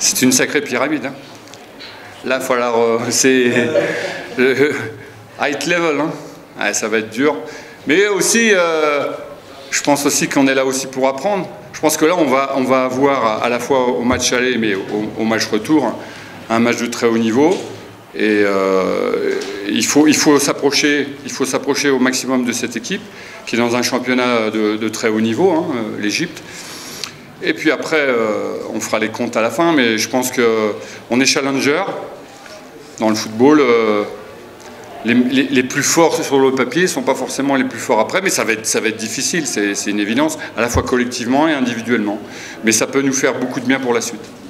c'est une sacrée pyramide. Hein. Là, il va falloir... c'est high level. Hein. Ouais, ça va être dur. Mais aussi, je pense aussi qu'on est là aussi pour apprendre. Je pense que là, on va avoir à la fois au match aller, mais au match retour, un match de très haut niveau. Et il faut s'approcher au maximum de cette équipe, qui est dans un championnat de très haut niveau, hein, l'Égypte. Et puis après, on fera les comptes à la fin, mais je pense qu'on est challenger dans le football. Les plus forts sur le papier ne sont pas forcément les plus forts après, mais ça va être difficile, c'est une évidence, à la fois collectivement et individuellement. Mais ça peut nous faire beaucoup de bien pour la suite.